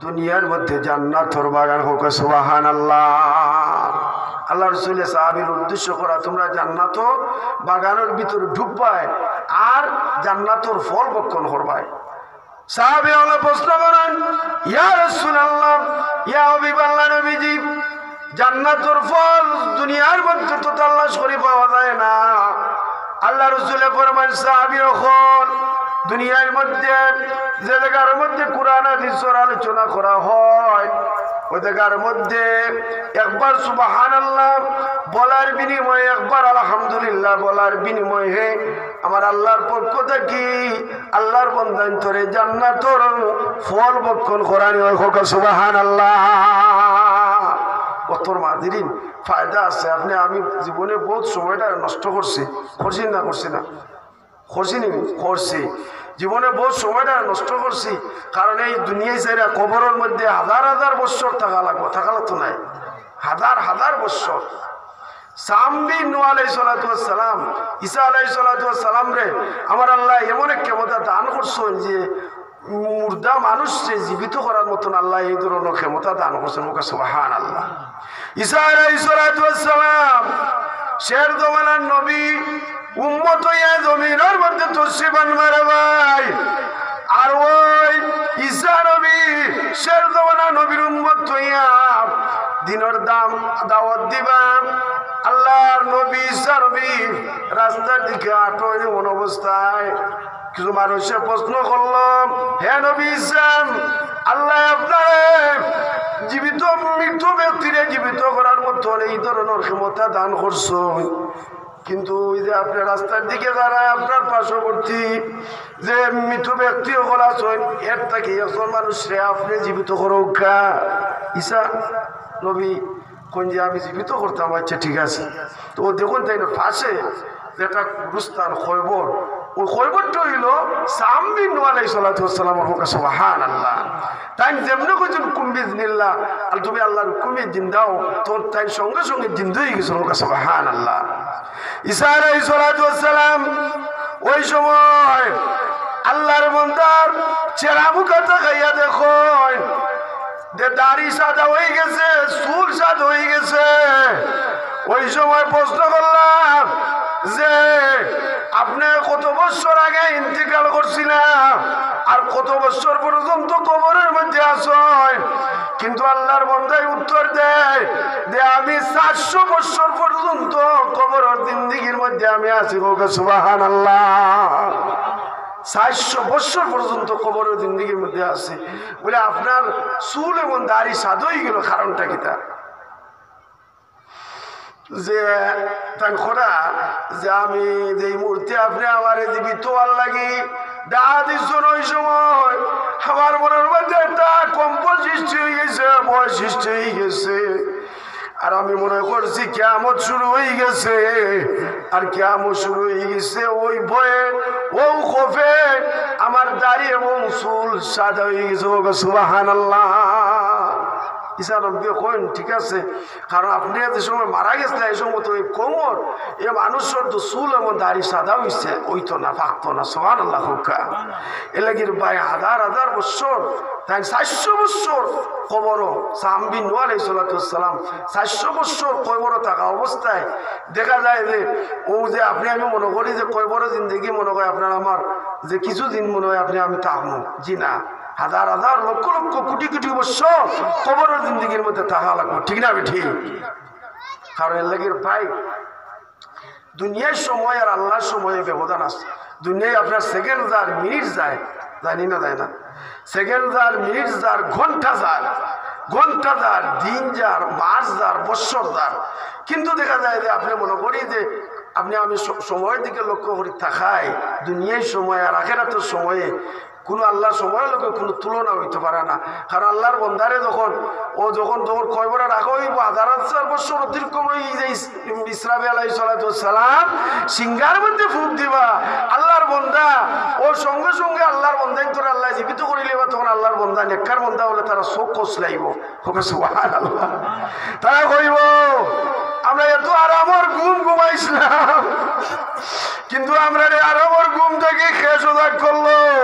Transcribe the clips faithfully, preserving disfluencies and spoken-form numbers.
দুনিয়ার মধ্যে জান্নাতের বাগান হোক সুবহানাল্লাহ। আল্লাহ রাসূলের সাহাবীর উদ্দেশ্য করা, তোমরা জান্নাতের বাগানের ভিতরে ঢুকবাই আর জান্নাতের ফল ভক্ষণ করবাই। সাহাবী হলো প্রশ্ন করেন, ইয়া রাসূলুল্লাহ, ইয়া হাবিবাল্লাহ নবীজি, জান্নাতের ফল দুনিয়ার মধ্যে তো তালাশ করে পাওয়া যায় না। আল্লাহ রাসূলের ফরমান, সাহাবী হল দুনিয়ার মধ্যে যে জায়গার মধ্যে কোরআন হাদিসের আলোচনা করা হয় ওই জায়গার মধ্যে একবার সুবহানাল্লাহ বলার বিনিময়ে, একবার আলহামদুলিল্লাহ বলার বিনিময়ে আমার আল্লাহর পক্ষ থেকে আল্লাহর বন্দান্তরে জান্নাতের ফল ভক্ষণ করানি হয় হোক সুবহানাল্লাহ। কতর মাদিরিন ফায়দা আছে। আপনি আমি জীবনে বহুত সময়টা নষ্ট করছি, করছি না করছি না করছি নি করছি জীবনে বহুত সময়টা নষ্ট করছি। কারণ এই দুনিয়ায় যাইরা কবরের মধ্যে হাজার হাজার বৎসর থাকা লাগবো, থাকা লাগতো নাই, হাজার হাজার বৎসর। সামবি নূহ আলাইহিস সালাতু ওয়াস সালাম, ঈসা আলাইহিস সালাতু ওয়াস সালাম রে আমার আল্লাহ এমন এক ক্ষমতা দান করছেন যে মুর্দা মানুষকে জীবিত করার মতন আল্লাহ এই ধরনের ক্ষমতা দান করছেন। মুখে সুবহানাল্লাহ। ঈসা আলাইহিস সালাতু ওয়াস সালাম শের জমানার নবী, উম্মত হইয়া জমিনের মধ্যে তশরিফ আনবার ভাই। আর ওই ঈসা নবী শের জমানার নবীর উম্মত হইয়া দিনের দাম দাওয়াত দিবা। আল্লাহর নবী ঈসা নবী রাস্তার দিকে আটো এমন অবস্থায় কিছু মানুষের প্রশ্ন করল, হে নবী ঈসা, আল্লাহ আপনারে জীবিত মৃত ব্যক্তিরে জীবিত করার মতো এই ধরনের ক্ষমতা দান করছো, কিন্তু ওই যে আপনার রাস্তার দিকে যারা আপনার পার্শ্ববর্তী যে মৃত ব্যক্তি সকল আছেন এর থেকে একজন মানুষরে আপনি জীবিত করো। ঈসা নবী কোন যে আমি জীবিত করতাম, আচ্ছা ঠিক আছে। তো ও দেখুন তাই না পাশে যেটা গুরুস্থান খৈবর, ওই খৈবরটা হইল সামবি নূহ আলাইহিস সালাতু ওয়াস সালামের পক্ষে সুবহানাল্লাহ। তাই যেমনি কইছেন কুম্বিজনিল্লাহ, আর তুমি আল্লাহর হুকুমে দিন দাও, তোর তাই সঙ্গে সঙ্গে দিন হয়ে গেছে পক্ষে সুবহানাল্লাহ। ঈসা আলাইহিস সালাতু ওয়াস সালাম ওই সময় আল্লাহর বান্দার চেহারা মুখে তাকাইয়া দেখুন যে দাড়ি সাদা হয়ে গেছে, চুল সাদা হয়ে গেছে। ওই সময় প্রশ্ন করলাম যে আপনি কত বছর আগে ইন্তিকাল করছিলেন আর কত বছর পর্যন্ত কবরের মধ্যে আছেন? কিন্তু আল্লাহর বান্দায় উত্তর দেয় যে আমি চারশো বছর পর্যন্ত কবরের জিন্দেগীর মধ্যে আমি আছি। সুবহানাল্লাহ। চারশো বছর পর্যন্ত কবরের জিন্দেগীর মধ্যে আছে বলে আপনার চুল এবং দাড়ি সাদা হয়ে গেল, কারণটা কি? তা যে তাই খোদা যে আমি যে মুহূর্তে আপনি আমার জীবিত আর লাগি ডাহা দিচ্ছেন, ওই সময় আমার মনের মধ্যে একটা কম্পন সৃষ্টি হয়ে গেছে, ভয় সৃষ্টি হয়ে গেছে। আর আমি মনে করছি কিয়ামত শুরু হয়ে গেছে। আর কিয়ামত শুরু হয়ে গেছে ওই ভয়ে, ও খোফে আমার দাড়ি এবং চুল সাদা হয়ে গেছে। সুবহানাল্লাহ। ঈসা নবী কইন ঠিক আছে, কারণ আপনি যে সময় মারা গেছে এই সময় তো এই কোমর এ মানুষের তো চুল এবং দাড়ি সাদা হয়েছে, ওই তো না পাকতো না। সুবহানাল্লাহ। হুকা এলাকির ভাই হাজার হাজার বছর, তাই চারশো বছর কবর সামবি নূহ আলাইহিস সালাতু ওয়াস সালাম চারশো বছর কবর থাকা অবস্থায় দেখা যায় যে ও যে আপনি আমি মনে করি যে কবর জিন্দগি মনে হয় আপনার আমার যে কিছুদিন মনে হয় আপনি আমি থাকবো, জি না, হাজার হাজার লক্ষ লক্ষ কোটি কোটি বছর কবরের জিন্দগির মধ্যে থাকা লাগবে, ঠিক না? ঠিক। কারণ এর লাগের ভাই দুনিয়ার সময় আর আল্লাহর সময়ে ব্যবধান আছে। দুনিয়ায় আপনার সেকেন্ড যার মিনিট যায়, জানি না যায় না, সেকেন্ড যার মিনিট যার ঘন্টা যার ঘন্টা যার দিন যার মাস যার বৎসর যার। কিন্তু দেখা যায় যে আপনি মনে করি যে আপনি আমি সময়ের দিকে লক্ষ্য করি থাকায় দুনিয়ার সময় আর আখিরাতের সময়ে কোনো আল্লাহর সময়ের লোকের কোনো তুলনা হইতে পারে না। কারণ আল্লাহর বন্দারে যখন ও যখন যখন কয়বার রাখা হইব হাজার হাজার বছর অতিক্রম হয়ে যে ইসরাফিল আলাইহিস সালাতু ওয়াস সালাম সিংহার মধ্যে ফুঁক দিবা, আল্লাহর বন্দা ও সঙ্গে সঙ্গে আল্লাহর বন্দাই তোর আল্লাহ জীবিত করিলে বা তখন আল্লাহর বন্দা নেককার বন্দা হলে তারা চোখ কসলাইব। সুবহানাল্লাহ। তারা কইব আমরা এত আরামর ঘুম ঘুমাইছিলাম, কিন্তু আমরা আরামর ঘুম থেকে খেয়ে সোজা করলো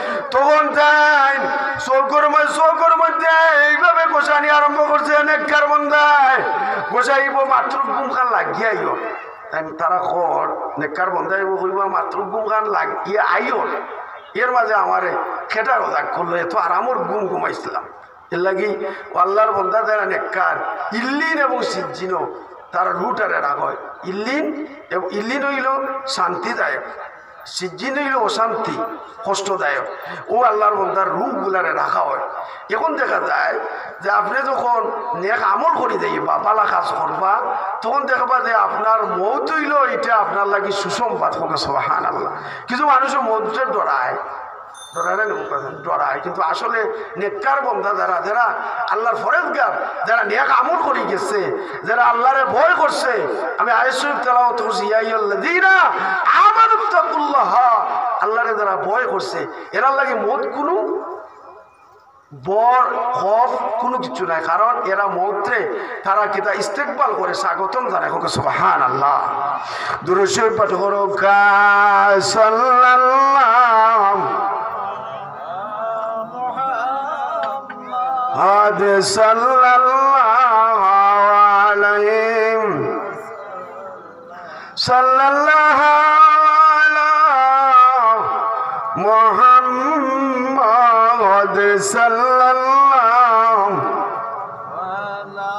তখন তাই চৌকর মধ্যে চৌকর মধ্যে এইভাবে গোসানি আরম্ভ করছে নেককার বন্দায় গোসাইব মাত্র ঘুম খান লাগিয়ে আইও তাই তারা কর নেককার বন্দাই কইব মাত্র ঘুম খান লাগিয়ে আইও এর মাঝে আমারে খেটা রোজা করলো এত আরামর ঘুম ঘুমাইছিলাম এর লাগি আল্লাহর বন্দা যারা নেককার ইল্লিন এবং সিজ্জিনও তার রুটারে রাখ হয় ইল্লিন এবং ইল্লিন হইল শান্তিদায়ক সিজ্জিন হইল অশান্তি কষ্টদায়ক ও আল্লাহর বন্দার রূপগুলারে রাখা হয় এখন দেখা যায় যে আপনি যখন নেক আমল করি দেই বা বালা কাজ করবা তখন দেখবা যে আপনার মৌত হইল এটা আপনার লাগি সুসংবাদ হোক সুবহান আল্লাহ কিছু মানুষের মৌতে ডরায় ডরায় না ডরায় কিন্তু আসলে নেককার বন্ধা যারা যারা আল্লাহর ফরেজগার যারা নেক আমল করে গেছে যারা আল্লাহরে ভয় করছে আমি আয়াতুল তেলাওয়াত করছি ইয়া আইয়ুহাল্লাযীনা আমানুত্তাকুল্লাহ আল্লাহরে যারা ভয় করছে এরা লাগে মত কোনো বর খফ কোনো কিছু নাই কারণ এরা মৌত্রে তারা কিতা ইস্তেকবাল করে স্বাগতম জানায় হোক সুবহানাল্লাহ দুরূদ শরীফ পাঠ করো সাল্লাল্লাহু হাদ সাল্লাল্লাহু আলাইহি সাল্লাল্লাহু আলা মুহাম্মদ সাল্লাল্লাহু আলা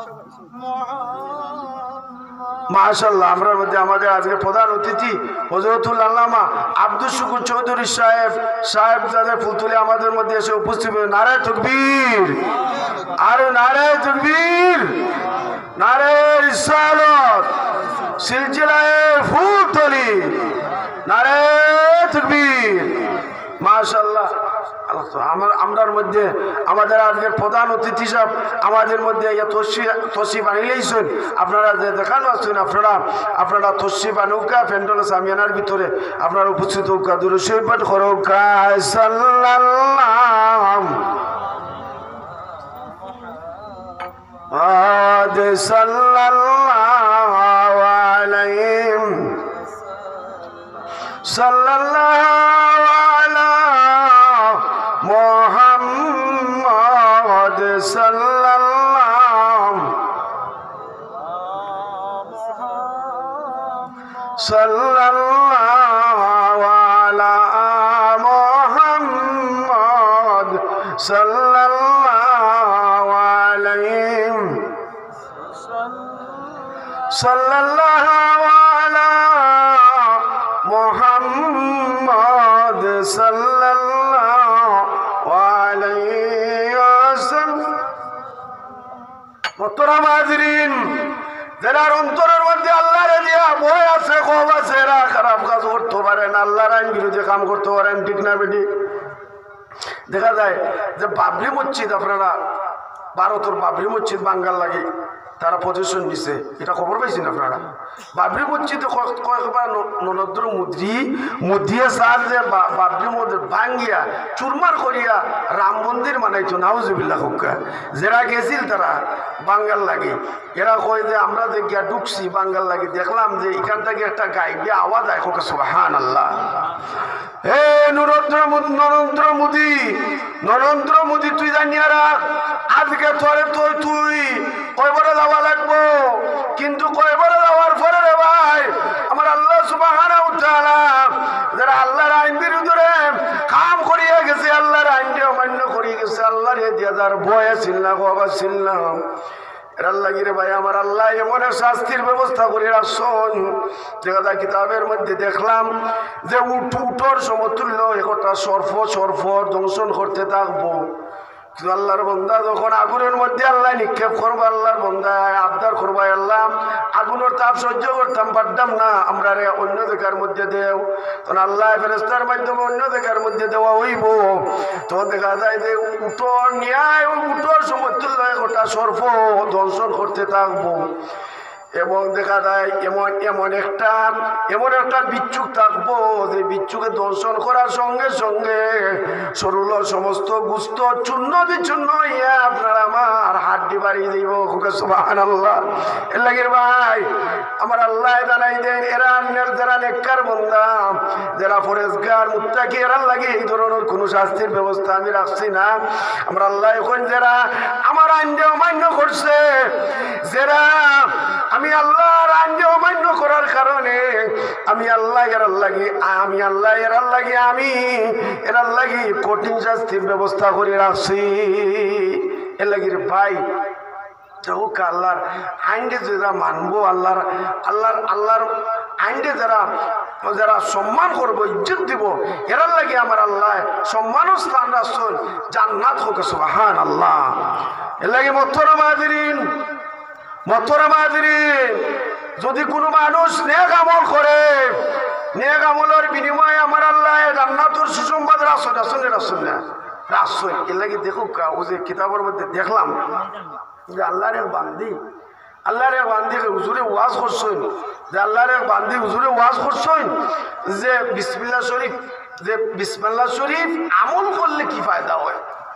মাশাআল্লাহ আমরার মধ্যে আমাদের আজকে প্রধান অতিথি হযরতুল আল্লামা আব্দুল শুকুর চৌধুরী সাহেব সাহেব যাদের ফুলতুলে আমাদের মধ্যে এসে উপস্থিত নারায়ে তাকবীর আর নারায়ে তাকবীর নারায়ে রিসালাত সিলসিলায়ে ফুলতুলি নারায়ে তাকবীর মাশাআল্লাহ আমরার মধ্যে আমাদের আজকের প্রধান অতিথি সাহেব আমাদের মধ্যে তসিফ আনিলেইছেন আপনারা যে দেখানো আসছেন আপনারা আপনারা তসিফ আনুকা প্যান্ডেল সামিয়ানার ভিতরে আপনারা উপস্থিত হৌকা দুরূদ শরীফ পাঠ করৌকা সাল্লাল্লাহু সাল্লাল্লাহু আলাইহি সাল্লাল্লাহু আলা মুহাম্মদ সাল্লাল্লাহু সাল্লাল্লাহু আলা মুহাম্মদ সাল্লাল্লাহু আলাইহি সাল্লাল্লাহু আলা মুহাম্মদ সাল্লাল্লাহু আলাইহি ওয়াসাল্লাম মোহতারাম হাজরিন যারা অন্তরের মধ্যে আল্লাহরে দিয়া ভয় আছে ক্ষোভ আছে এরা খারাপ কাজ করতে পারেন আল্লাহর আইন বিরুদ্ধে কাম করতে পারেন ঠিক না বেটি দেখা যায় যে বাবরি মসজিদ আপনারা ভারতের বাবরি মসজিদ বাঙ্গাল লাগে তারা পজিশন নিছে এটা খবর পাইছেন আপনারা বাবরি মসজিদে কয়েকবার নরেন্দ্র মোদী মোদিয়ে স্যার যে বাবরি মসজিদ ভাঙ্গিয়া চুরমার করিয়া রাম মন্দির বানাইতো নাউজুবিল্লাহ হুক্কা যারা গেছিল তারা বাঙ্গাল লাগে এরা কয় যে আমরা যে গিয়া ঢুকছি বাঙ্গাল লাগে দেখলাম যে এখান থেকে একটা গাই দিয়ে আওয়াজ আয় হোক সুবহানাল্লাহ হে নরেন্দ্র নরেন্দ্র মোদী নরেন্দ্র মোদী তুই জানিয়া রাখ আজকে তোরে তুই তুই কয়বারে যাওয়া লাগবো কিন্তু কয়বারে যাওয়ার পরে রে ভাই আমার আল্লাহ সুবহানাহু ওয়া তাআলা যারা আল্লাহর আইন বিরুদ্ধে কাম করিয়া গেছে আল্লাহর আইনকে অমান্য করিয়া গেছে আল্লাহর এ দিয়া যার ভয় ছিল না বাবা ছিল না এর লাগি রে ভাই আমার আল্লাহ এমন শাস্তির ব্যবস্থা করে রাখছেন দেখা কিতাবের মধ্যে দেখলাম যে উঠ উঠোর সমতুল্য একটা সর্প সর্প দংশন করতে থাকবো কিন্তু আল্লাহর বন্দা যখন আগুনের মধ্যে আল্লাহ নিক্ষেপ করবো আল্লাহর বন্দা আবদার করবো আল্লাহ আগুনের তাপ সহ্য করতাম পারতাম না আমরা রে অন্য জায়গার মধ্যে দেও তখন আল্লাহ ফেরেশতার মাধ্যমে অন্য জায়গার মধ্যে দেওয়া হইব তখন দেখা যায় যে উঠোর ন্যায় ওই উঠোর সমতুল্য একটা সর্প দংশন করতে থাকবো এবং দেখা যায় এমন এমন একটা এমন একটা বিচ্ছুক থাকবো যে বিচ্ছুকে দর্শন করার সঙ্গে সঙ্গে শরীরের সমস্ত গুস্ত চূর্ণ বিচ্ছুন্ন হইয়া আপনার আমার হাড্ডি বাড়িয়ে দিব। সুবহানাল্লাহ। এর লাগের ভাই আমার আল্লাহ জানাই দেন এরা আন্যের যারা নেককার বান্দা যারা ফরেজগার মুত্তাকি এরা লাগে এই ধরনের কোনো শাস্তির ব্যবস্থা আমি রাখছি না। আমরা আল্লাহ এখন যারা আমার আইন অমান্য করছে, যারা আমি আল্লাহর আইন অমান্য করার কারণে আমি আল্লাহ এরার লাগি আমি আল্লাহ এরার লাগি আমি এরার লাগি কঠিন শাস্তির ব্যবস্থা করে রাখছি। এর লাগির ভাই হোক আল্লাহর আইনকে যারা মানবো, আল্লাহর আল্লাহর আল্লাহর আইনকে যারা যারা সম্মান করবো, ইজ্জত দিব, এরার লাগে আমার আল্লাহ সম্মানও স্থান রাখছেন, জান্নাত হোক। সুবহানাল্লাহ। এর লাগে মোহতারাম হাজিরিন মোহতারাম হাজিরিন যদি কোনো মানুষ নেক আমল করে, নেক আমলের বিনিময়ে আমার আল্লাহ জান্নাতের সুসংবাদ রাখছেন রাখছেন রাখছেন না রাখছেন। এর লাগে দেখুক ও যে কিতাবের মধ্যে দেখলাম যে আল্লাহর এক বান্দি আল্লাহর এক বান্দি হুজুরে ওয়াজ করছেন, যে আল্লাহর এক বান্দি হুজুরে ওয়াজ করছেন যে বিসমিল্লাহ শরীফ যে বিসমিল্লাহ শরীফ আমল করলে কি ফায়দা হয়।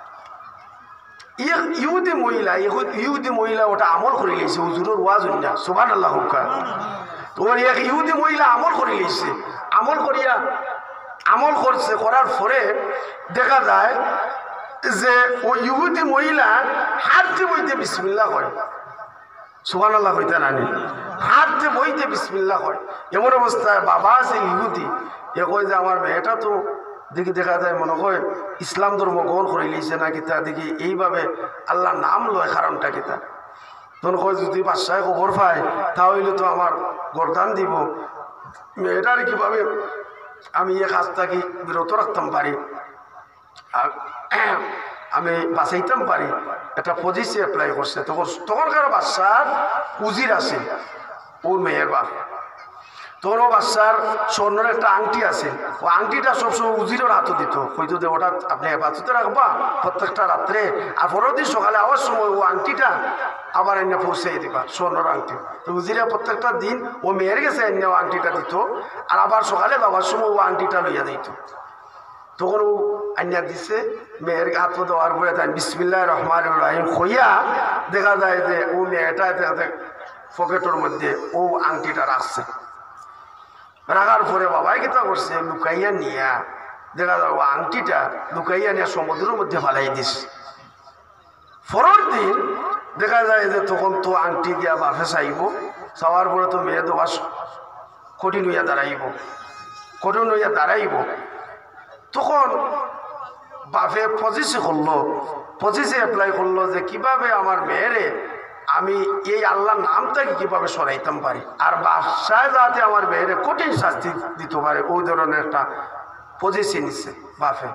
ইহুদি মহিলা ইহুদি মহিলা ওটা আমল করে লিয়েছে হুজুরের ওয়াজ না। সুবহানাল্লাহ। তোমার এক ইহুদি মহিলা আমল করে লিয়েছে, আমল করিয়া আমল করছে, করার পরে দেখা যায় যে ও ইহুদি মহিলা হাত দিয়ে বইতে বিসমিল্লাহ করে। সুবহানাল্লাহ হইতে নানি হাত দিয়ে বইতে বিসমিল্লাহ করে। এমন অবস্থায় বাবা আছে ইহুদি, এ কয় যে আমার মেয়েটা তো দেখি দেখা যায় মনে হয় ইসলাম ধর্ম গ্রহণ করে লিয়েছে না কিতা, দেখি এইভাবে আল্লাহ নাম লয় কারণটা কিতা। তখন কয় যদি বাদশাহ খবর পায় তাহলে তো আমার গরদান দিব, মেয়েটার কিভাবে আমি এ কাজ থাকি বিরত রাখতাম পারি, আর আমি বাঁচাইতাম পারি, একটা পজিশন অ্যাপ্লাই করছে। তখন তখনকার বাচ্চার উজির আছে ওর মেয়ের বাপ, তোর ও বাচ্চার স্বর্ণের একটা আংটি আছে, ও আংটিটা সবসময় উজিরের হাতে দিত, হয়তো যে ওটা আপনি হেফাজতে রাখবা প্রত্যেকটা রাত্রে, আর পরের দিন সকালে আবার সময় ও আংটিটা আবার এনে পৌঁছে দিবা, স্বর্ণের আংটি। তো উজিরে প্রত্যেকটা দিন ও মেয়ের গেছে এনে ও আংটিটা দিত, আর আবার সকালে যাওয়ার সময় ও আংটিটা লইয়া দিত। তখন ও আইনা দিছে, মেয়ের হাত দেওয়ার পরে তাই বিসমিল্লাহির রহমানির রহিম কইয়া দেখা যায় যে ও মেয়েটা পকেটের মধ্যে ও আংটিটা রাখছে। রাখার পরে বাবাই কিতা করছে, লুকাইয়া নিয়া দেখা যায় ও আংটিটা লুকাইয়া নিয়ে সমুদ্রের মধ্যে ফালাই দিস। পরের দিন দেখা যায় যে তখন তো আংটি দিয়া বাফে চাইব, চাওয়ার পরে তো মেয়ে দেওয়া কঠিন হইয়া দাঁড়াইব কঠিন হইয়া দাঁড়াইব তখন বাপে পজিসি করলো, পজিসি অ্যাপ্লাই করলো যে কিভাবে আমার মেয়েরে আমি এই আল্লাহর নামটাকে কিভাবে সরাইতাম পারি, আর বাদশাহ যাতে আমার মেয়েরে কঠিন শাস্তি দিতে পারে, ওই ধরনের একটা পজিশন নিচ্ছে বাপে।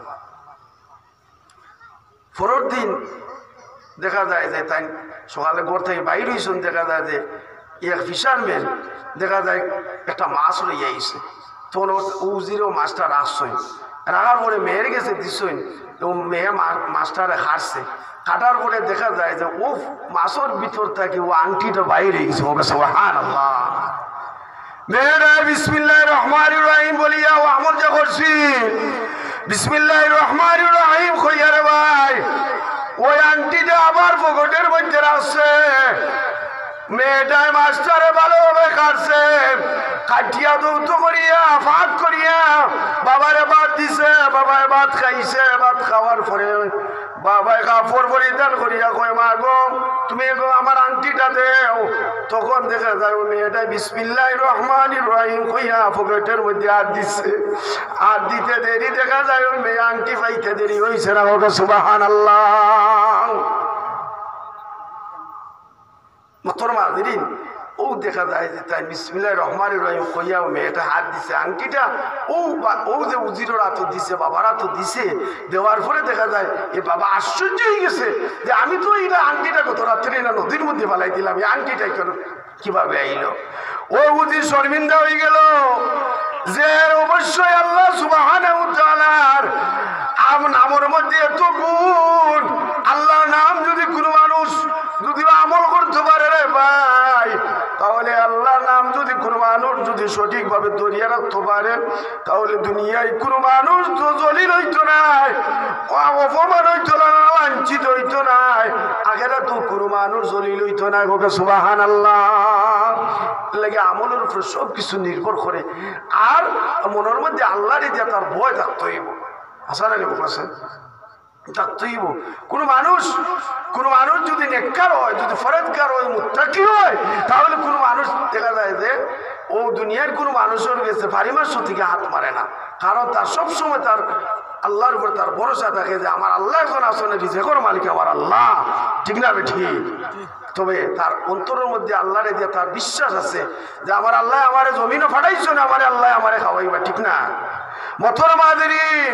পরের দিন দেখা যায় যে তাই সকালে ঘর থেকে বাইর হয়েছেন, দেখা যায় যে এক ফিশারম্যান দেখা যায় একটা মাছ লইয়া আইছে, তখন উজিরও মাছটা রাখছই, রাখার পরে মেয়ের গেছে দিছই, এবং মেয়ে মাছটারে হারছে, কাটার পরে দেখা যায় যে ও মাছের ভিতর থেকে ও আংটিটা বাইরে গেছে। ও কাছে সুবহানাল্লাহ। মেয়েরা বিসমিল্লাহির রহমানির রহিম বলিয়া ও আমল যা করছি, বিসমিল্লাহির রহমানির রহিম কইয়া রে ভাই ওই আংটিটা আবার পকেটের মধ্যে রাখছে। মেয়েটায় মাস্টারে ভালোভাবে কাটছে, কাটিয়া দৌত করিয়া ভাত করিয়া বাবারে ভাত দিছে, বাবায় ভাত খাইছে। ভাত খাওয়ার পরে বাবায় কাপড় পরিধান করিয়া কয় মা গো তুমি গো আমার আংটিটা দেও। তখন দেখা যায় মেয়েটা বিসমিল্লাহির রহমানির রহিম কইয়া পকেটের মধ্যে হাত দিচ্ছে, আর দিতে দেরি দেখা যায় ওই মেয়ে আংটি পাইতে দেরি হয়েছে না। ওকে সুবহানাল্লাহ। মোহতারাম হাজিরিন, ও দেখা যায় যে তাই বিসমিল্লাহির রহমানির রহিম কইয়া ও মেয়েটা হাত দিছে, আংটিটা ও ও যে উজিরের হাত দিছে, বাবার হাত দিছে, দেওয়ার পরে দেখা যায় এ বাবা আশ্চর্য হয়ে গেছে যে আমি তো এটা আংটিটা গত রাত্রে না নদীর মধ্যে ফেলাই দিলাম, এই আংটিটা কেন কিভাবে আইলো। ও উজির শর্মিন্দা হয়ে গেল যে অবশ্যই আল্লাহ সুবহানাহু ওয়া তাআলার নামের মধ্যে এত গুণ, আল্লাহর নাম যদি কোনো মানুষ যদি আমল করতে পারে রে ভাই, তাহলে যদি সঠিকভাবে ধরিয়ে রাখতে পারেন তাহলে দুনিয়ায় কোনো মানুষ তো জলিল হইতো নাই, অপমান হইতো না, লাঞ্ছিত হইতো নাই, আগেরা তো কোনো মানুষ জলিল হইতো না। ওকে সুবহানাল্লাহ। লাগে আমলের উপরে সব কিছু নির্ভর করে। আর মনের মধ্যে আল্লাহর দিয়া তার ভয় থাকতে হইব। আসা না বলছেন থাকতেইব। কোনো মানুষ কোনো মানুষ যদি নেককার হয়, যদি ফরজগার হয়, মুত্তাকি হয়, তাহলে কোনো মানুষ দেখা যায় যে ও দুনিয়ার কোনো মানুষের কাছে পারিমার্শ থেকে হাত মারে না, কারণ তার সবসময় তার আল্লাহর উপর তার ভরসা থাকে যে আমার আল্লাহ এখন আসলে রিজেকের মালিক আমার আল্লাহ, ঠিক না ঠিক? তবে তার অন্তরের মধ্যে আল্লাহর দিয়ে তার বিশ্বাস আছে যে আমার আল্লাহ আমার জমিনও ফাটাইছো না, আমার আল্লাহ আমারে খাওয়াইবা, ঠিক না? মথর মাদেরিন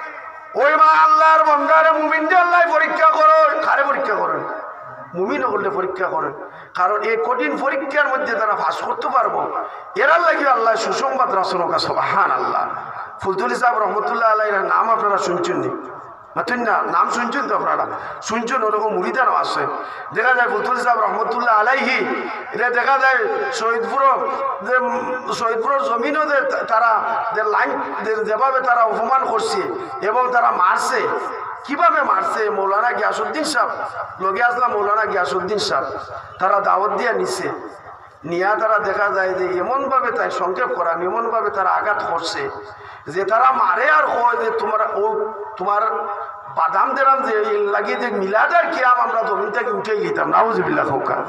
ওই মা আল্লাহর বন্দারে মুমিনকে আল্লাহ পরীক্ষা করো। কারে পরীক্ষা করেন? মুমিন করলে পরীক্ষা করেন, কারণ এই কঠিন পরীক্ষার মধ্যে তারা ফাঁস করতে পারবো। এরার লাগে আল্লাহ সুসংবাদ রাসূল সুবহানাল্লাহ। ফুলতুলি সাহেব রহমতুল্লাহ আলাইহির নাম আপনারা শুনছেন নি? মাতুন না, নাম শুনছেন তো আপনারা? শুনছেন, ওরকম মুরিদারও আছে। দেখা যায় ফুলতুলি সাহেব রহমতুল্লাহ আলাইহি, এটা দেখা যায় শহীদপুর যে শহীদপুরের জমিনও যে তারা যে লাইন যেভাবে তারা অপমান করছে এবং তারা মারছে, কিভাবে মারছে, মৌলানা গিয়াসউদ্দিন সাহেব লগে আসলাম, মৌলানা গিয়াসউদ্দিন সাহেব তারা দাওয়াত দিয়ে নিছে, নিয়া তারা দেখা যায় যে এমনভাবে তাই সংক্ষেপ করা, এমনভাবে তারা আঘাত করছে যে তারা মারে আর কয় যে তোমার ও তোমার বাদাম দেরাম যে লাগিয়ে যে মিলাদার কিয়াম আমরা জমিন থেকে উঠে গেতাম, নাউজুবিল্লাহ খোকা।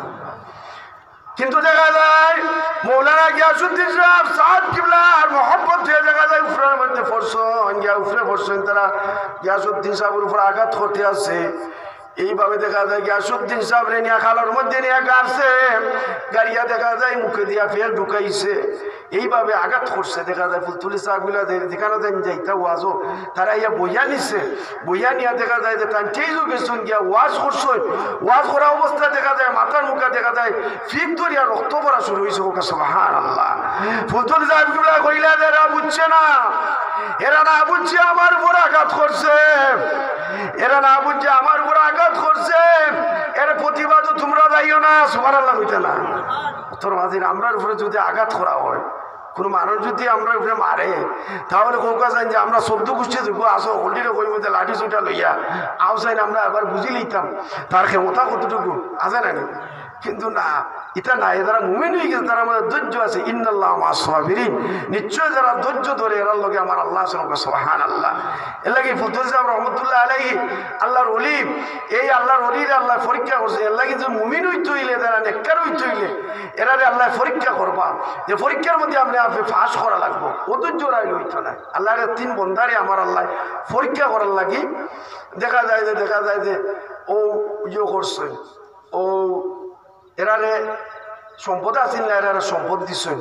কিন্তু দেখা যায় মৌলানা গিয়াসউদ্দিন সাহেব সাদ কিবলার মহব্বত হয়ে দেখা যায় উফরের মধ্যে পড়ছেন, গিয়া উফরে পড়ছেন, তারা গিয়াসউদ্দিন সাহেবের উপর আঘাত করতে আসছে। এইভাবে দেখা যায় গিয়াসউদ্দিন সাহেব রে নিয়ে খালোর মধ্যে নিয়ে গাড়ছে, গাড়িয়া দেখা যায় মুখে দিয়া ফের ঢুকাইছে, এইভাবে আঘাত করছে। দেখা যায় ফুলতুলি সাহেবগুলা যেখানে দেন যাইতা ওয়াজও তারা ইয়া বইয়া নিচ্ছে, বইয়া নিয়ে দেখা যায় যে তাই তেইজও গেছেন গিয়া ওয়াজ করছেন। ওয়াজ করা অবস্থায় দেখা যায় মাথার মুখে দেখা যায় ফিক ধরিয়া রক্ত পড়া শুরু হয়েছে। ওকে সুবহানাল্লাহ। ফুলতুলি সাহেবগুলা কইলা এরা বুঝছে না, এরা না বুঝছে আমার উপর আঘাত করছে, এরা না বুঝছে আমার উপর আঘাত করছে, এর প্রতিবাদ তোমরা যাইও না। সুবহানাল্লাহ হইতে না তোর মাঝে আমরার উপরে যদি আঘাত করা হয়, কোনো মানুষ যদি আমরা উপরে মারে, তাহলে কৌকা চান যে আমরা চোদ্দ গোষ্ঠী যুগ আসো হলটিরে কই মধ্যে লাঠি চুটা লইয়া আও চাইন আমরা একবার বুঝি লইতাম তার ক্ষমতা কতটুকু আছে না। কিন্তু না, এটা না, যারা মুমিন হয়ে গেছে তারা আমাদের ধৈর্য আছে। ইন্নাল্লাহ মা'আস সাবিরিন, নিশ্চয় যারা ধৈর্য ধরে এরার লগে আমার আল্লাহ সুবহানাল্লাহ। এর লাগে ফুলতুলি সাহেব রহমতুল্লাহ আলাইহি আল্লাহর ওলি, এই আল্লাহর ওলির আল্লাহ পরীক্ষা করছে। এর লাগে যে মুমিন হইতে হইলে, যারা নেককার হইতে হইলে এরারে আল্লাহ পরীক্ষা করবা, যে পরীক্ষার মধ্যে আপনি আপনি ফাঁস করা লাগবো, ও ধৈর্য রাইলে হইতো না। আল্লাহর তিন বন্দারে আমার আল্লাহ পরীক্ষা করার লাগি দেখা যায় যে দেখা যায় যে ও ইয়ে করছে, ও এরারে সম্পদ আছিল না, এরারে সম্পদ দিচ্ছেন।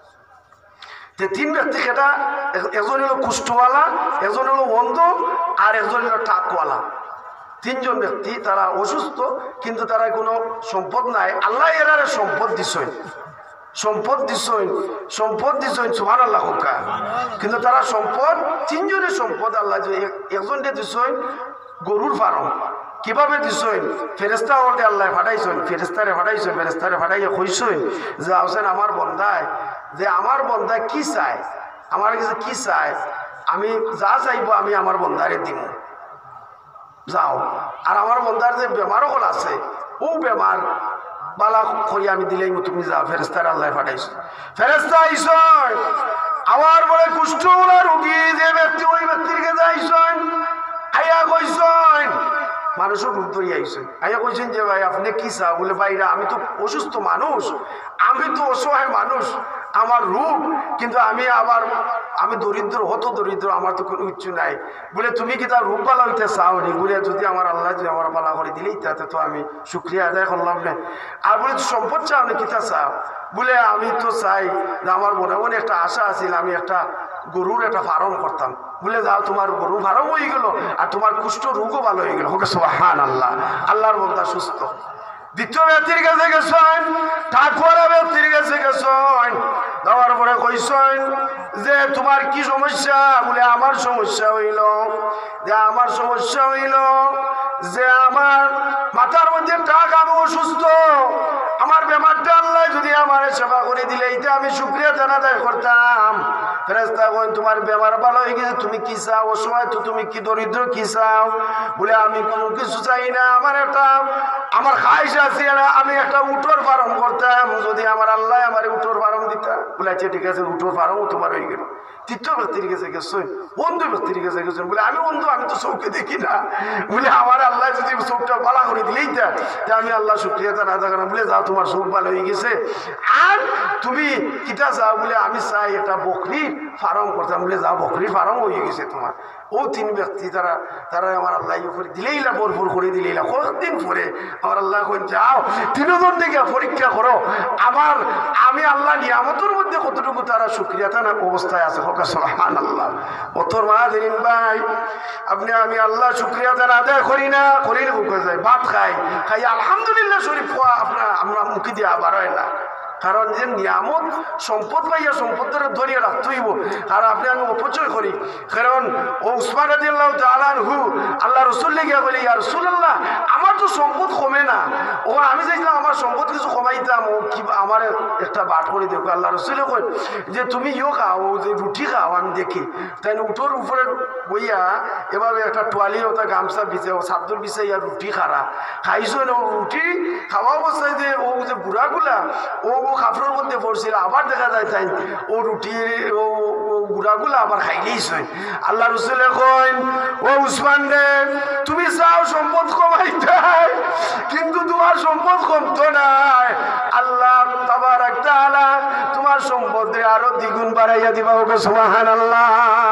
তিন ব্যক্তি, এটা একজন হলো কুষ্ঠওয়ালা, একজন হলো অন্ধ, আর একজন হলো টাকওয়ালা। তিনজন ব্যক্তি, তারা অসুস্থ কিন্তু তারা কোনো সম্পদ নাই। আল্লাহ এরারে সম্পদ দিচ্ছেন, সম্পদ দিচ্ছেন, সম্পদ দিচ্ছেন সুবহানাল্লাহ হোকা। কিন্তু তারা সম্পদ, তিনজনের সম্পদ আল্লাহ একজনকে দিচ্ছেন গরুর ফার্ম। কিভাবে দিচ্ছেন? ফেরেস্তা বলতে আল্লাহ ফাটাইছেন, ফেরেস্তারে ফাটাইছেন, ফেরেস্তারে ফাটাইয়া কইছেন যে আসেন আমার বন্দায়, যে আমার বন্দায় কি চায়, আমার কাছে কি চায়, আমি যা চাইবো আমি আমার বন্দারে দিব, যাও। আর আমার বন্দার যে বেমারও হল আছে, ও বেমার বালা করি আমি দিলেই তুমি যাও। ফেরেস্তারে আল্লাহ ফাটাইছে, ফেরেস্তা আইসন আমার বলে কুষ্ঠওয়ালা রোগী যে ব্যক্তি, ওই ব্যক্তির কাছে আইসন, আইয়া কইসন মানুষও রূপ ধরিয়ে আইসেন, আইয়া কইছেন যে ভাই আপনি কি চা? বলে ভাইরা আমি তো অসুস্থ মানুষ, আমি তো অসহায় মানুষ, আমার রূপ, কিন্তু আমি আবার আমি দরিদ্র, হত দরিদ্র, আমার তো কোনো ইচ্ছু নাই। বলে তুমি কি তার রূপ পালা হইতে চাও নি? বলে যদি আমার আল্লাহ যদি আমার পালা করে দিলেই তাতে তো আমি শুক্রিয়া আদায় করলাম না। আর বলে সম্পদ চাও না, কিতা চাও? বলে আমি তো চাই যে আমার মনে মনে একটা আশা আছিল, আমি একটা গরুর একটা ফার্ম করতাম। বলে যাও, তোমার গরু ফার্ম হয়ে গেল আর তোমার কুষ্ঠ রোগও ভালো হয়ে গেল। হোক সুবহানাল্লাহ, আল্লাহর বন্দা সুস্থ। দ্বিতীয় ব্যক্তির কাছে গেছেন, ঠাকুরা ব্যক্তির কাছে গেছেন, যাওয়ার পরে কইছেন যে তোমার কি সমস্যা? বলে আমার সমস্যা হইল যে আমার সমস্যা হইল যে আমার মাথার মধ্যে টাক, আমি অসুস্থ, আমার বেমারটা আল্লাহ আল্লাহ যদি আমার সেবা করে দিলে এইটা আমি শুকরিয়া আদায় করতাম। ফেরেশতা কইন তোমার বেমার ভালো হয়ে গেছে, তুমি কি চাও? ও সময় তো তুমি কি দরিদ্র কি চাও? বলে আমি কোনো কিছু চাই না, আমার একটা আমার খাইশ আছে, আমি একটা উটোর ফার্ম করতাম, যদি আমার আল্লাহ আমার উটোর ফার্ম দিতাম। বলে আচ্ছা ঠিক আছে, উটোর ফার্মও তোমার হয়ে গেল। তৃতীয় ব্যক্তির কাছে গেছেন, বন্ধু ব্যক্তির কাছে গেছেন, বলে আমি বন্ধু, আমি তো চৌকে দেখি না। বলে আমার আল্লাহ যদি চোখটা ভালো করে দিলেই তা আমি আল্লাহ শুক্রিয়া তা না থাকার। বলে যাও তোমার চোখ ভালো হয়ে গেছে, আর তুমি কিটা চাও? বলে আমি চাই একটা বকরির ফার্ম করতাম। বলে যাও বকরির ফার্ম হয়ে গেছে তোমার। ও তিন ব্যক্তি তারা তারা আমার আল্লাহ ইয়ে করে দিলেই না, ভরপুর করে দিলেই না। কতদিন পরে আমার আল্লাহ কই যাও তিনজন থেকে পরীক্ষা করো আমার আমি আল্লাহ নিয়ামতের মধ্যে কতটুকু তারা শুক্রিয়া তা না অবস্থায় আছে। হোক সুবহানাল্লাহ। অতর মাহাদিন ভাই, আপনি আমি আল্লাহ শুক্রিয়া তা আদায় করি না, করি না হুকে যায় ভাত খাই খাই আলহামদুলিল্লাহ শরীফ আপনার আমরা মুখে দিয়ে আবার হয় না। কারণ যে নিয়ামত সম্পদ পাইয়া সম্পদের ধরিয়ে রাখতে হইব, আর আপনি আমি অপচয় করি। কারণ ও উসমান রাদিয়াল্লাহু তাআলা আনহু আল্লাহ রসুল লেগে বলে ইয়া রাসূলুল্লাহ আমার তো সম্পদ কমে না, ও আমি চাইছিলাম আমার সম্পদ কিছু কমাইতাম, ও কি আমার একটা বাট করে দেখো। আল্লাহ রসুলে কই যে তুমি ইও খাও, ও যে রুটি খাও আমি দেখি। তাই উঠোর উপরে বইয়া এভাবে একটা টোয়ালি ওটা গামছা বিছে ও চাদর বিছাইয়া রুটি খারা খাইছো না। ও রুটি খাওয়া অবস্থায় যে ও যে বুড়াগুলা ও ও কাপড়ের মধ্যে পড়ছিল, আবার দেখা যায় তাই ও রুটি ও গুড়াগুলা আবার খাইলেইছে। আল্লাহ রসুলে কইন ও উসমান রে তুমি চাও সম্পদ কমাইতে, কিন্তু তোমার সম্পদ কমতো নাই, আল্লাহ তাবারাক তাআলা তোমার সম্পদ আরো দ্বিগুণ বাড়াইয়া দিবা। ওকে সুবহানাল্লাহ।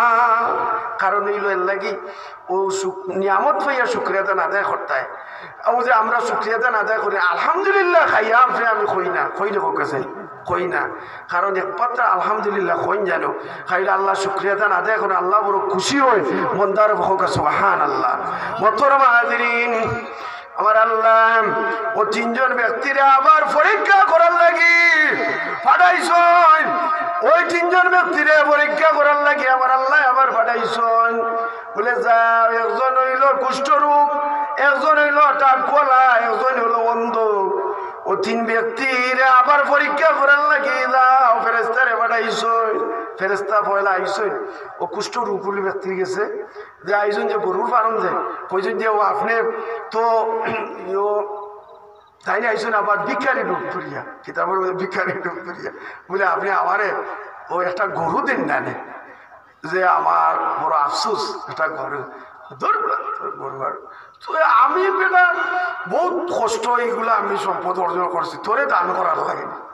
কারণ হইল এর লাগি ও নিয়ামত পাইয়া শুক্রিয়া দান আদায় করতে হয়। ও যে আমরা শুক্রিয়া দান আদায় করি আলহামদুলিল্লাহ খাইয়া ফিরে আমি কই না, কই না কাছে কই না। কারণ একমাত্র আলহামদুলিল্লাহ কইন জানো খাইলে আল্লাহ শুক্রিয়া দান আদায় করে আল্লাহ বড় খুশি হয় বন্দার হোক সুবহানাল্লাহ। মোহতারাম হাজিরিন, আমার আল্লাহ ও তিনজন ব্যক্তিরা আবার পরীক্ষা করার লাগি পাঠাইছেন। ওই তিনজন ব্যক্তিরে পরীক্ষা করার লাগি আমার আল্লাহ আবার পাঠাইছেন। বলে যাও, একজন হইল কুষ্ঠরোগ, একজন হইল টাকলা, একজন হইল অন্ধ। ও তিন ব্যক্তির আবার পরীক্ষা করার লাগি যাও ফেরেস্তারে পাঠাইছেন। ফেরেস্তা পয়লা আইসেন ও কুষ্ঠরোগ বলে ব্যক্তির গেছে যে আইসেন যে গরুর ফার্ম যে কইছেন যে ও আপনি তো তাই না আইসুন আবার ভিক্ষারি ডুব করিয়া কিতাবের মধ্যে ভিক্ষারি ডুব করিয়া বলে আপনি আমারে ও একটা গরু দিন না, যে আমার বড় আফসোস একটা গরু গরু আর আমি বেটা বহুত কষ্ট এইগুলো আমি সম্পদ অর্জন করছি, তোরে দান করার লাগে না।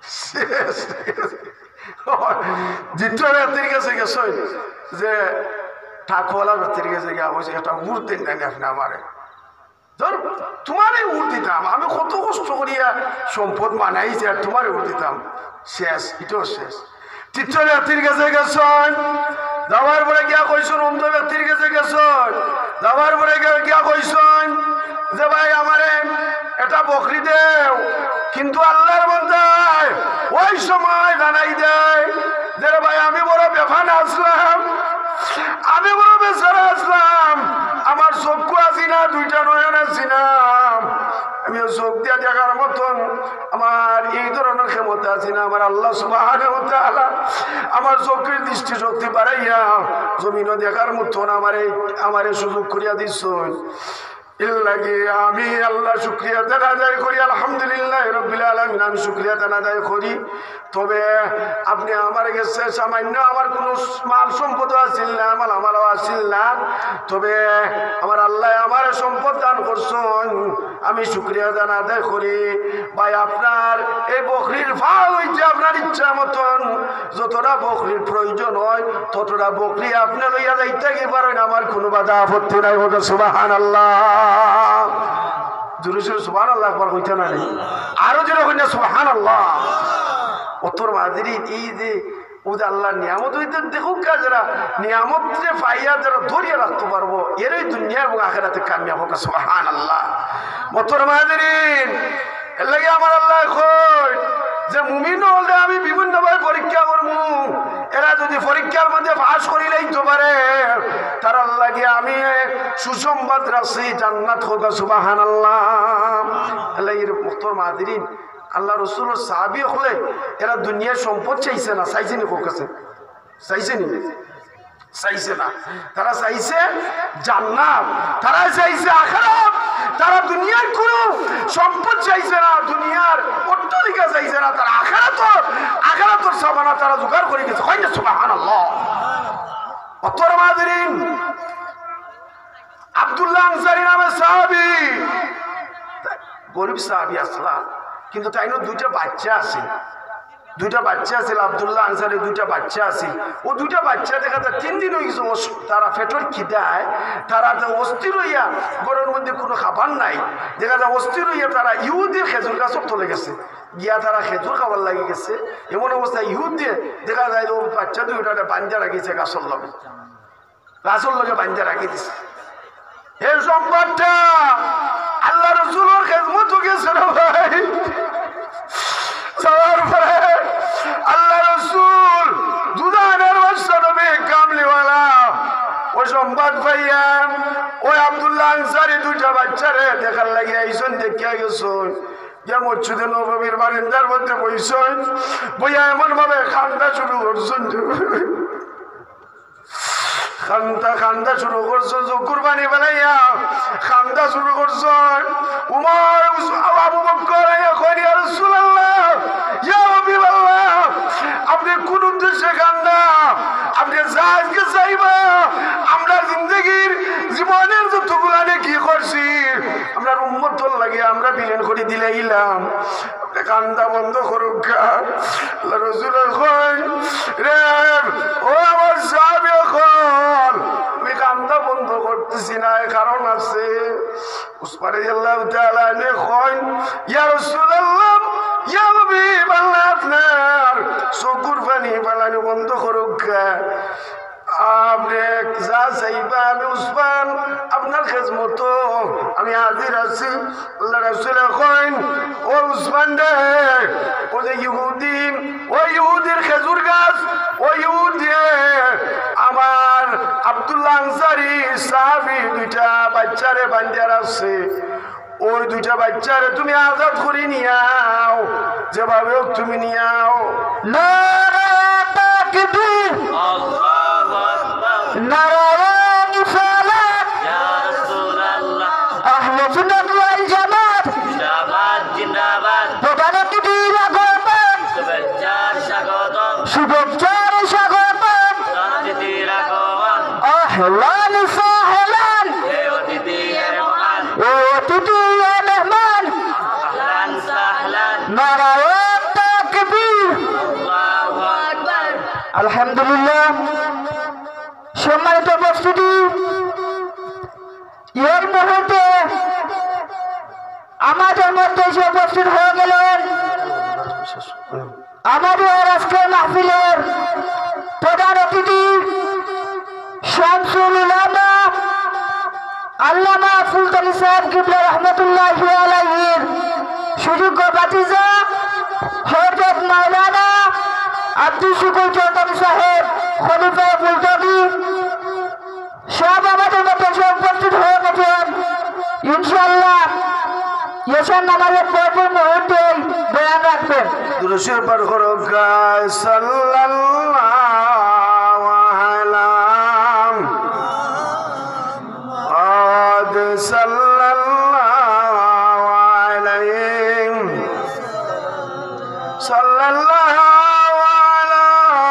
দ্বিতীয় ব্যক্তির কাছে গেছ যে ঠাকুরওয়ালা ব্যক্তির কাছে গিয়া বলছে একটা উঠ দিন না আপনি আমারে, ধর তোমারে উঠ দিতাম, আমি কত কষ্ট করিয়া সম্পদ মানাইছি আর তোমারে উঠ দিতাম, শেষ এটাও শেষ। তৃতীয় ব্যক্তির কাছে গেছেন, যাওয়ার পরে গিয়া কইছেন অন্ধ ব্যক্তির কাছে গেছেন, যাওয়ার পরে গিয়া কইছেন যে ভাই আমারে এটা বকরি দেও, কিন্তু আল্লাহর বান্দায় ওই সময় জানাই দেয় যে ভাই আমি বড় বেফানা আসলাম, আমি বড় বেচারা আসলাম, আমার চক্ষু আছি না, দুইটা নয়ন আছি না, আমি চোখ দিয়া দেখার মতন আমার এই ধরনের ক্ষমতা আছি না। আমার আল্লাহ সুবহানাহু ওয়া তাআলা আমার চোখের দৃষ্টি শক্তি বাড়াইয়া জমিনও দেখার মতন আমারে আমারে সুযোগ করিয়া দিচ্ছেন। এর লাগে আমি আল্লাহ শুকরিয়া আদায় করি, আলহামদুলিল্লাহ রাব্বিল আলামিন, আমি শুকরিয়া আদায় করি। তবে আপনি আমার কাছে সামান্য আমার কোনো মাল সম্পদ আসিল না, আমার আমারও আসিল না, তবে আমার আল্লাহ আমার সম্পদ দান করছেন, আমি শুকরিয়া আদায় করি। ভাই আপনার এই বকরির ফাল হইতে আপনার ইচ্ছা মতন যতটা বকরির প্রয়োজন হয় ততটা বকরি আপনি লইয়া যাইতে কি পারেন, আমার কোনো বাধা আপত্তি নাই। হোক সুবহানাল্লাহ। জোরে জোরে সুবহানাল্লাহ একবার কইতে না, আরো জোরে কইনা সুবহানাল্লাহ। অতর মাঝিরি এই যে ও যে আল্লাহ নিয়ামত হইতে দেখুক যারা নিয়ামত যে পাইয়া যারা ধরিয়ে রাখতে পারবো এরই দুনিয়া এবং আখিরাতে কামিয়াব হোক সুবহানাল্লাহ। অতর মাঝিরিন এর লাগে আমার আল্লাহ কই যে মুমিন হলে আমি বিভিন্নভাবে পরীক্ষা করবো, এরা যদি পরীক্ষার মধ্যে পাস করি লাইতে পারে তার লাগে আমি সুসংবাদ রাখছি জান্নাত হোক সুবহানাল্লাহ। এর লাগে অতর মাঝিরিন আল্লাহ রসুলের সাহাবি হলে এরা দুনিয়ার সম্পদ চাইছে না, চাইছে নি কোক কাছে? চাইছে নি? চাইছে না। তারা চাইছে জান্নাত, তারা চাইছে আখিরাত। তারা দুনিয়ার কোনো সম্পদ চাইছে না, দুনিয়ার অট্টালিকা চাইছে না, তারা আখিরাতর আখিরাতর সামানা তারা জোগাড় করে গেছে। হয় না? সুবহানাল্লাহ। অতর মাদরিন আব্দুল্লাহ আনসারী নামে সাহাবী, গরিব সাহাবী আসলাম, কিন্তু তাই না দুইটা বাচ্চা আছে, দুইটা বাচ্চা আছে। আব্দুল্লাহ আনসারী দুইটা বাচ্চা আছে। ও দুইটা বাচ্চা দেখা যায় তিন দিন হয়ে গেছে, তারা পেটের খিদায় তারা অস্থির হইয়া, ঘরের মধ্যে কোনো খাবার নাই, দেখা যায় অস্থির হইয়া তারা ইহুদির খেজুর গাছও চলে গেছে, গিয়া তারা খেজুর খাবার লাগি গেছে। এমন অবস্থায় ইহুদ দিয়ে দেখা যায় ও বাচ্চা দুইটা বাঞ্জা রাখিছে গাছের লগে, গাছের লগে বাঞ্জা রাখি দিছে। এই সম্পদটা আল্লাহ রসুলের খেদমত গেছে না ভাই। যাওয়ার পরে আল্লাহ রসুল দুধানের বাদশা নবী কামলিওয়ালা ওই সংবাদ পাইয়া ওই আব্দুল্লাহ আনসারী দুইটা বাচ্চারে দেখার লাগিয়া আইসন, দেখিয়া গেছেন যে মসজিদে নববীর বারিন্দার মধ্যে বইছেন, বইয়া এমন ভাবে খান্দা শুরু করছেন, খান্দা খান্দা শুরু করছো, কুরবানি বানাইয়া খান্দা শুরু করছো। উমর আবু বকর কই ইয়া রাসূলুল্লাহ, ইয়া হাবিবাল্লাহ, আপনি কোন উদ্দেশ্যে খান্দা? আপনি জাহাজকে চাইবা? আমরা জিন্দগির জীবনের যতগুলা কি করছি আমরা উম্মতর লাগে আমরা বিলীন করে দিলে ইলাম, কান্দা বন্ধ করুক। আল্লাহ রাসূল কই রে ও আমার সাহাবী কল, আমি কান্দা বন্ধ করতেছি না, কারণ আছে। উসমান রাদিয়াল্লাহু তাআলা নে কই ইয়া রাসূলুল্লাহ, ইয়া হাবিবাল্লাহ, আপনার চকুর পানি বালানি বন্ধ করুক। আপনি যা চাইবা আমি উসমান আপনার খেজমত আমি হাজির আছি। আল্লাহ রাসূল কইন ও উসমান রে, ও যে ইহুদি, ও ইহুদির খেজুর গাছ, ও ইহুদি আমার আব্দুল্লাহ আনসারী সাহাবী দুইটা বাচ্চারে বান্ধিয়া রাখছে, ওই দুইটা বাচ্চারে তুমি আজাদ করে নিয়াও, যেভাবে হোক তুমি নিয়াও। নারে তাকবীর, আল্লাহু আকবার, নারে রিসালাত, ইয়া রাসূলুল্লাহ, আহলে সুন্নাত ওয়াল জামাত জিন্দাবাদ জিন্দাবাদ, প্রধান অতিথির আগমন, শুভেচ্ছার স্বাগতম, শুভেচ্ছার স্বাগতম, অতিথির আগমন, আহলান সাহলান, হে অতিথি হে মেহমান, ও অতিথি হে মেহমান, আহলান সাহলান, নারে তাকবীর, আল্লাহু আকবার। আলহামদুলিল্লাহ। সম্মানিত উপস্থিতি, এর মুহূর্তে আমাদের মধ্যে এসে উপস্থিত হয়ে গেলেন আমাদের আজকের মাহফিলের প্রধান অতিথি শামসুল উলামা আল্লামা ফুলতলি সাহেব কিবলা রহমতুল্লাহি আলাইহির সুযোগ্য ভাতিজা হযরত মাওলানা আব্দুল শুকুর চৌধুরী সাহেব খলিফা ফুলতলি সব আমাদের মধ্যে এসে উপস্থিত হয়ে গেছেন। ইনশাআল্লাহ এসার নামাজের পরপর মুহূর্তে বয়ান রাখবেন। দুরূদ পাঠ করো গায় সাল্লাল্লাহু আলাইহি সাল্লাল্লাহু আলাইহি সাল্লাল্লাহু আলা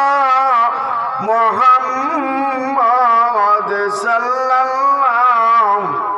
মুহাম্মদ সাল্লাল্লাহু।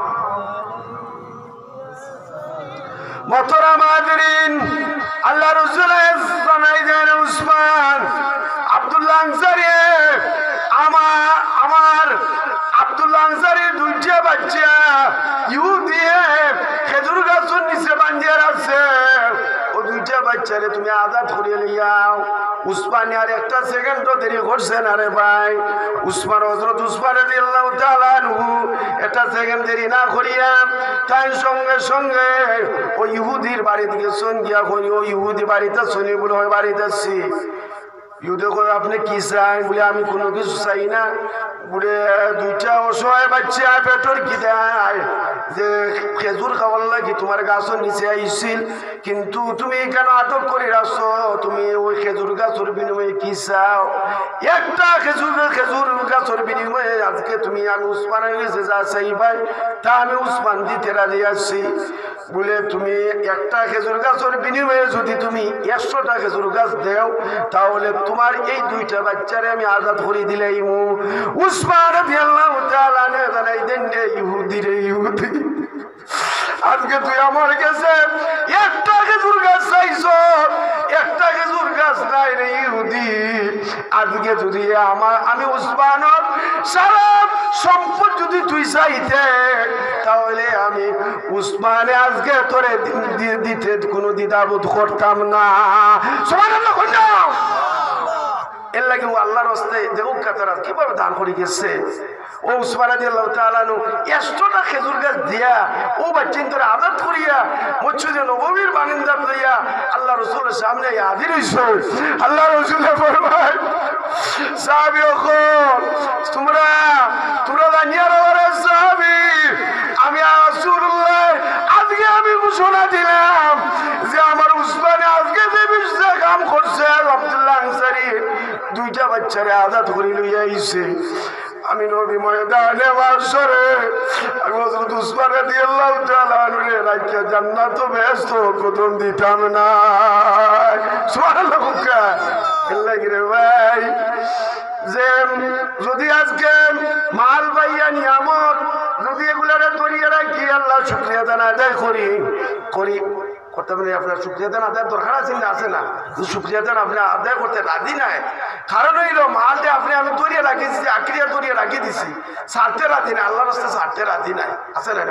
মোহতারাম হাজিরিন, আল্লাহ রাসূল জানাই দেন উসমান আব্দুল্লাহ আনসারী, আমার আমার আব্দুল্লাহ আনসারী দুইটা বাচ্চা ইহুদি খেজুর গাছের নিচে বান্ধিয়া রাখছে, ও দুইটা বাচ্চারে তুমি আজাদ করিয়ে লিয়াও। উসমান আর একটা সেকেন্ড দেরি করছে না রে ভাই। উসমান হযরত উসমান রাদিয়াল্লাহু তাআলা আনহু একটা সেকেন্ড দেরি না করিয়া তাই সঙ্গে সঙ্গে ওই ইহুদির বাড়িতে গেছেন, গিয়া কই ওই ইহুদি বাড়িতে শুনি বলে ওই বাড়িতে আসছি। ইহুদি কই আপনি কি চাই? বলে আমি কোনো কিছু চাই না, বলে দুইটা অসহায় বাচ্চা পেটর খিদায় যে খেজুর খাওয়ার লাগি তোমার গাছের নিচে আইছিল, কিন্তু তুমি কেন আটক করে রাখছো? তুমি ওই খেজুর গাছের বিনিময়ে কি চাও? একটা খেজুর খেজুর গাছের বিনিময়ে আজকে তুমি আমি উসমানের কাছে যা চাই ভাই তা আমি উসমান দিতে রাজি আছি। বলে তুমি একটা খেজুর গাছের বিনিময়ে যদি তুমি একশোটা খেজুর গাছ দেও তাহলে তোমার এই দুইটা বাচ্চারে আমি আজাদ করে দিলাই। উসমান রাদিয়াল্লাহু তাআলা জানাই দেন রে ইহুদি রে ইহুদি, আজকে তুই আমার কাছে একটা খেজুর গাছ চাইছো, একটা খেজুর গাছ নাই রে ইহুদি। আজকে যদি আমার আমি উসমানের সারা সম্পদ যদি তুই চাইতে তাহলে আমি উসমানে আজকে তোরে দিতে কোনো দ্বিধাবোধ করতাম না। সুবহানাল্লাহ। এর লাগে ও আল্লাহর রাস্তে দেখুক তারা কিভাবে দান করে গেছে। ও উসমান রাদিয়াল্লাহু তাআলা আনহু একশোটা খেজুর গাছ দিয়া ও বাচ্চান তোরা আজাদ করিয়া মসজিদে নববীর বারান্দা লইয়া আল্লাহ রাসূলের সামনে হাজির হইছে। আল্লাহ রাসূল ফরমায় সাহাবী ওখন তোমরা তোমরা জানিয়া রে সাহাবী আমি রাসূলুল্লাহ আজকে আমি ঘোষণা দিলাম যে আমার উসমানে আজকে যে বিশটা কাম করছে আব্দুল্লাহ আনসারী দুইটা বাচ্চারে আজাদ করে লইয়া আইছে। আমি নবী ময়দানে মাশরে আমি হযরত উসমান রাদিয়াল্লাহু তাআলা আনহুরে রাখিয়া জান্নাত ও বেহেশত কদম দিতাম না। সুবহানাল্লাহ। আল্লাহ রে ভাই যে যদি আজকে মাল পাইয়া নিয়ামত যদি এগুলারে ধরিয়ে রাখি আল্লাহ শুকরিয়া দান আদায় করি করি করতে পারি, আপনার শুক্রিয়া দান আদায় দরকার আছে না? আছে না? শুক্রিয়া দান আপনি আদায় করতে রাজি নাই। কারণ হইল মালটা আপনি আমি দরিয়ে রাখি দিচ্ছি, আক্রিয়া দরিয়ে রাখি দিছি, ছাড়তে রাজি নাই, আল্লাহর রাস্তায় ছাড়তে রাজি নাই। আছে না?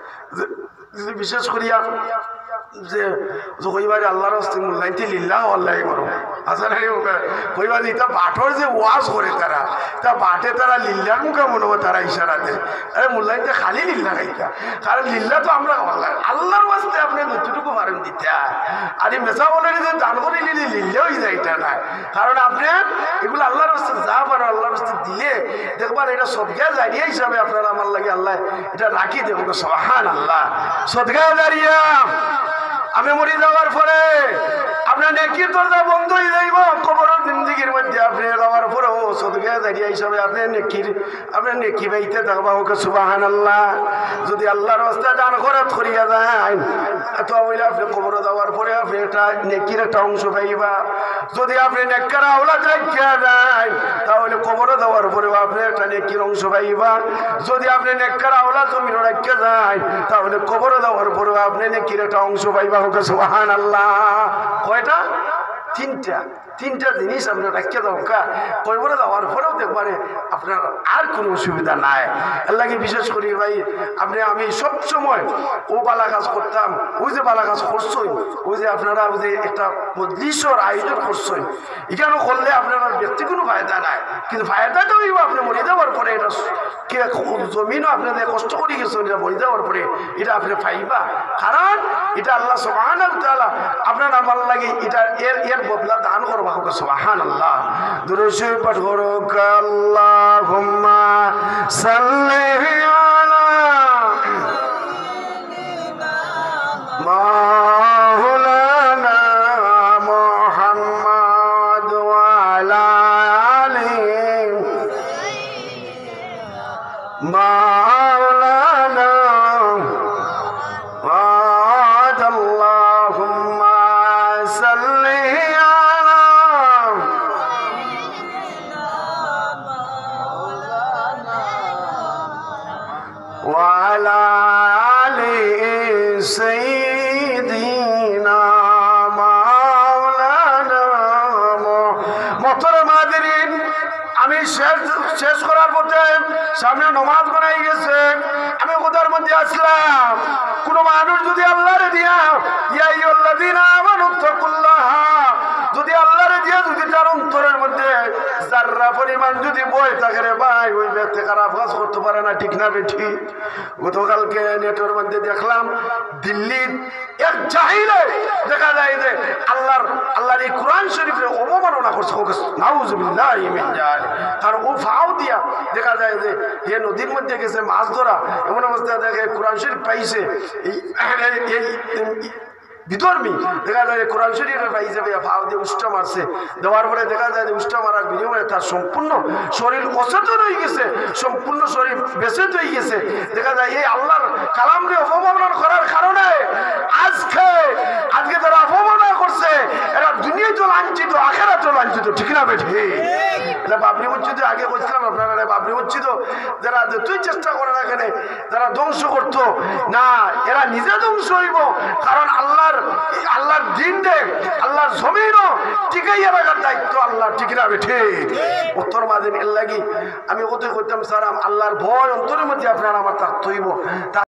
বিশেষ করিয়া যে কইবারে আল্লাহর রাস্তায় মূল্যায়নটি লিল্লাহ আল্লাহ করো। আছে না? কইবার তা বাটর যে ওয়াজ করে তারা তা বাটে তারা লিল্লার মুখে মনে হয় তারা ইশারাতে আরে মূল্যায়নটা খালি লিল্লা খাইতা। কারণ লিল্লা তো আমরা আল্লাহর রাস্তায় আপনি যতটুকু পারেন দিতে আর এই মেসা বলে যে দান করে নিলে লিল্লা হয়ে যায় এটা না। কারণ আপনি এগুলো আল্লাহর রাস্তায় যা পারো আল্লাহর রাস্তায় দিলে দেখবার এটা সদকা জারিয়া হিসাবে আপনারা আমার লাগে আল্লাহ এটা রাখি দেবো। সুবহানাল্লাহ। সদকা জারিয়া আমি মরে যাওয়ার পরে আপনার নেকির দরজা বন্ধ হয়ে যাইব কবরের জিন্দেগির মধ্যে। আপনি যাওয়ার পরে ও সদকা জারিয়া হিসাবে আপনি নেকির আপনার নেকি পাইতে থাকবা। ওকে সুবহানাল্লাহ। যদি আল্লাহর রাস্তায় দান খরচ করিয়া যায় তো হইলে আপনি কবরে যাওয়ার পরে আপনি একটা নেকির একটা অংশ পাইবা। যদি আপনি নেককার আওলাদ রাখিয়া যায় তাহলে কবরে যাওয়ার পরেও আপনি একটা নেকির অংশ পাইবা। যদি আপনি নেককার আওলাদ জমিন রাখিয়া যায় তাহলে কবরে যাওয়ার পরেও আপনি নেকির একটা অংশ পাইবা। ওকে সুবহানাল্লাহ। কয়টা? তিনটা। তিনটা জিনিস আপনি রাখিয়া দাও কা কবরে যাওয়ার পরেও দেখবারে আপনার আর কোনো অসুবিধা নাই। আল্লাহকে বিশেষ করি ভাই আপনি আমি সবসময় ও বালা কাজ করতাম। ওই যে বালা কাজ করছই ওই যে আপনারা ওই যে একটা মজলিসের আয়োজন করছই এখানে করলে আপনার ব্যক্তি কোনো ফায়দা নাই, কিন্তু ফায়দাটা হইব আপনি মরে যাওয়ার পরে এটা কে জমিনও আপনাদের কষ্ট করে গেছেন এটা মরে যাওয়ার পরে এটা আপনি পাইবা। কারণ এটা আল্লাহ সুবহানাহু ওয়া তাআলা আপনার আমার লাগে এটা এর এর বদলা দান করবা। সুবহানাল্লাহ। দুরূদ শরীফ পাঠ করো। আল্লাহুম্মা সাল্লি আলা মাওলানা মুহাম্মদ ওয়া আলা আলি মাওলানা আল্লাহুম্মা সাল্লি وعلى آل سيدنا مولانا محترم হাজিরিন আমি শেষ শেষ করার পথে সামনে নামাজ গড়াই গেছে। আমি কোথার মধ্যে আসলাম কোন মানুষ যদি আল্লাহরে দিয়া ইয়া আইয়ুহাল্লাযীনা আমানু তাকুল্লাহ যদি আল্লাহরে দিয়া যদি তার অন্তরের মধ্যে যার কাফেররা পরিমাণ যদি বই থাকে রে ভাই, ওই ব্যক্তি খারাপ কাজ করতে পারে না, ঠিক না বেঠি? গতকালকে নেটের মধ্যে দেখলাম দিল্লির এক জাহিলে দেখা যায় যে আল্লাহর আল্লাহর এই কোরআন শরীফের অবমাননা করছে, নাউজুবিল্লাহি মিন যালিক। কারণ ও ফাও দিয়া দেখা যায় যে এ নদীর মধ্যে গেছে মাছ ধরা, এমন অবস্থায় দেখে কোরআন শরীফ পাইছে, এই বিধর্মী দেখা যায় কোরআন শরীফের পাইছে, ফাও দিয়ে উষ্টা মারছে, দেওয়ার পরে দেখা যায় যে উষ্টা মারার বিনিময়ে তার সম্পূর্ণ শরীর অচেতন হয়ে গেছে, সম্পূর্ণ শরীর বেসেত হয়ে গেছে। দেখা যায় এই আল্লাহর কালামকে অপমান করার কারণে আজকে আজকে যারা অপমাননা করছে এরা দুনিয়া তো লাঞ্ছিত, আখেরাত তো লাঞ্ছিত, ঠিক না বেঠি? এটা বাবরি মসজিদে আগে বলছিলাম আপনারা, বাবরি মসজিদও যারা যতই চেষ্টা করে না কেন যারা ধ্বংস করতো না, এরা নিজে ধ্বংস হইব। কারণ আল্লাহর আল্লাহর দিন দেখ, আল্লাহর জমিনও টিকাইয়া রাখার দায়িত্ব আল্লাহর, ঠিক না বেঠি? উত্তর মাঝে এর লাগি আমি কতই করতাম স্যার, আল্লাহর ভয় অন্তরের মধ্যে আপনারা আমার থাকতে হইব।